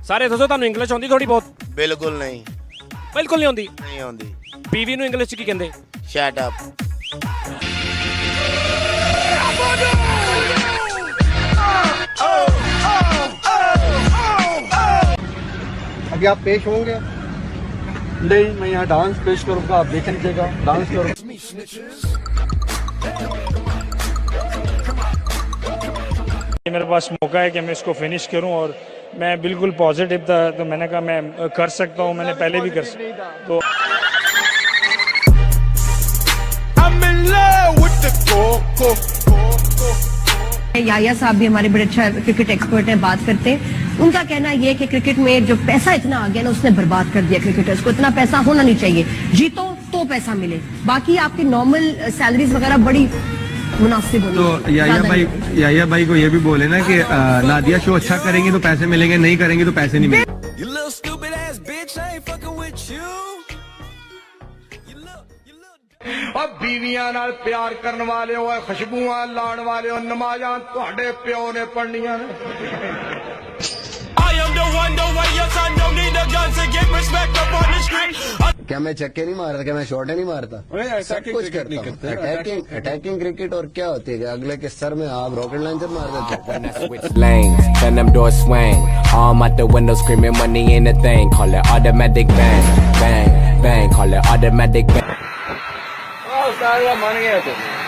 सारे दसो तुहानू इंग्लिश आउंदी थोड़ी बहुत? बिल्कुल नहीं। बिल्कुल नहीं आउंदी? नहीं आउंदी। बीवी नू इंग्लिश च की कहंदे? Shut up. अभी आप पेश होंगे? नहीं, मैं यहाँ डांस पेश करूँगा, आप देख लीजिएगा, डांस करूँगा। मेरे पास मौका है कि मैं इसको फिनिश करूं और मैं बिल्कुल पॉजिटिव था, तो मैंने कहा मैं कर सकता हूं, मैंने पहले भी कर तो याया साहब भी हमारे बड़े अच्छा क्रिकेट एक्सपर्ट हैं, बात करते हैं। उनका कहना ये है कि क्रिकेट में जो पैसा इतना आ गया ना, उसने बर्बाद कर दिया क्रिकेटर्स को। इतना पैसा होना नहीं चाहिए, जीतो तो पैसा मिले, बाकी आपकी नॉर्मल सैलरीज वगैरह बड़ी मुनासिब होनी। तो याया भाई को ये भी बोले ना कि नादिया शो अच्छा करेंगे तो पैसे मिलेंगे, नहीं करेंगे तो पैसे नहीं मिलेंगे। अब बीवियां नाल प्यार करने वाले हो, खुशबुआं लाण वाले हो, नमाज़ां तुहाडे प्यो ने पढ़नियां ने। क्या मैं छक्के नहीं मारता, क्या मैं शॉटे नहीं मारता, सब कुछ करता हूँ। Attacking cricket. और क्या होती है, अगले के सर में आप रॉकेट लॉन्चर मार देते हो।